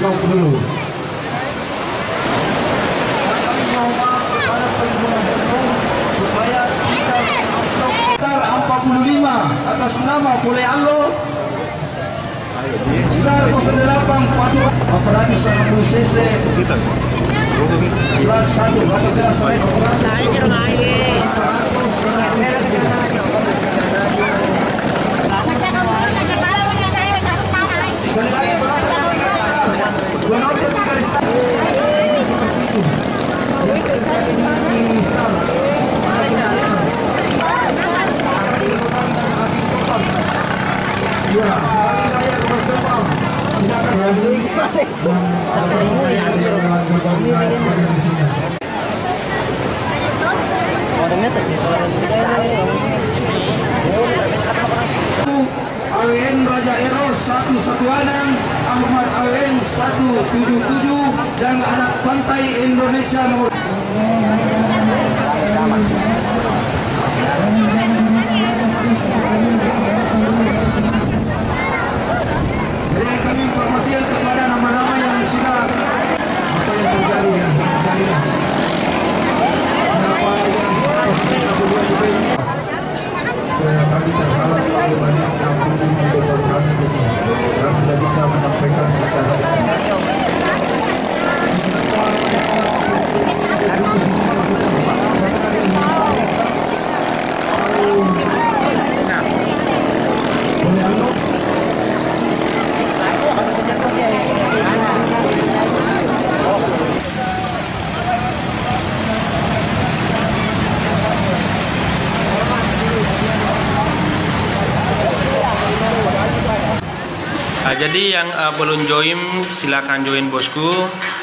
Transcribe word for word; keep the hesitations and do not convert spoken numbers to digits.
stop dulu. Star empat puluh lima atas nama Pole Allo. Star nol delapan Padu aparatus enam puluh cc kelas satu atau kelas lain. A W N Raja Eros satu satu Anang, Ahmad A W N satu tujuh tujuh dan anak pantai Indonesia nomor. Jadi kami informasikan kepada nama-nama yang sudah apa yang terjadi ya, terjadi. Siapa yang satu dua tiga ini? Saya kami terhalang oleh banyak kampung di bawah kami ini. Kami tidak bisa menyampaikan secara Nah, jadi yang uh, belum join silakan join bosku.